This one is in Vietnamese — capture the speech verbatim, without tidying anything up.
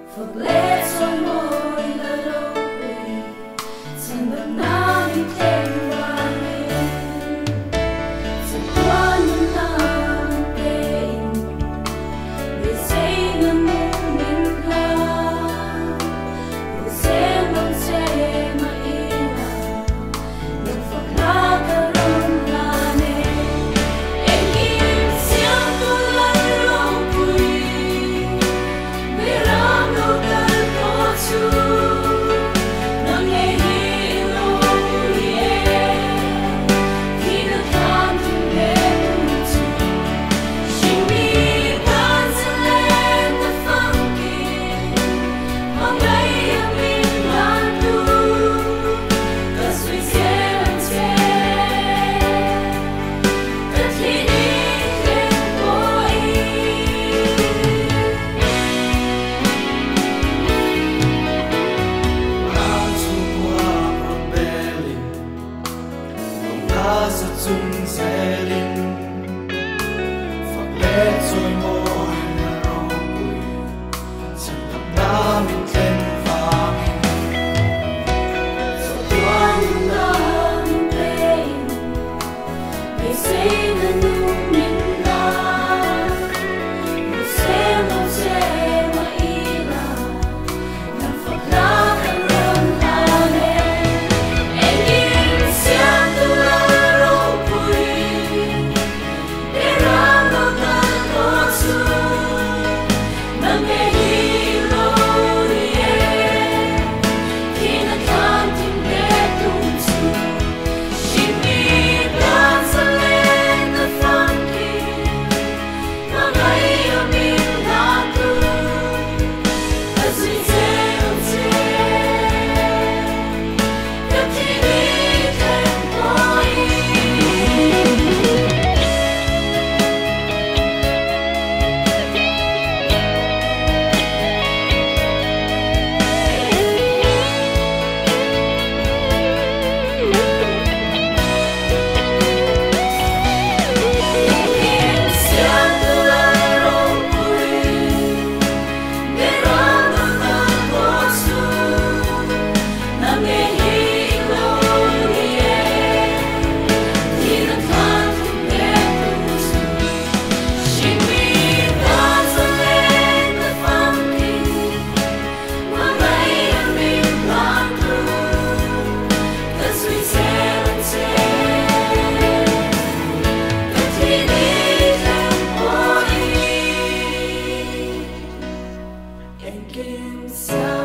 Phật lễ cho môi là đâu quỳ thành bậc nam thêm vàng lên sẽ qua những năm tên để xây nên một mình là để xây nên sẽ mà yên là được Phật lá cờ rồng là nè em kim xiang tu lai lâu quỳ vì ram đâu tới có chú nâng nghe hi lâu ye khi được tham thương đến chú xin mi ban sẽ lên ta phong kỳ hôm nay em mình lan tu ta suy sẽ làm che ta chỉ đi thêm bội sa chung selin Phật lễ trôi môi là rau quỳ chẳng thập đá mình trên vàng cho qua những năm tên để xây nên những miền Nam một xe một xe mà ý là làm Phật lá cờ rồng là nè em kim xiang tu la rau quỳ để ram đâu tới có chú nâng nghe hi lâu ye khi nó tham tìm để tung chú xin mi ban sẽ lên ta phong kỳ mà ngay ở miền Nam tu ta suy sẽ làm che ta chỉ đi thêm bội em xiang tu la rau quỳ để ram đâu tới có chú nâng nghe hi lâu ye khi nó tham tìm để tung chú xin mi ban sẽ lên ta phong kỳ mà ngay ở miền Nam tu ta suy sẽ làm che ta chỉ đi thêm bội em kim xiang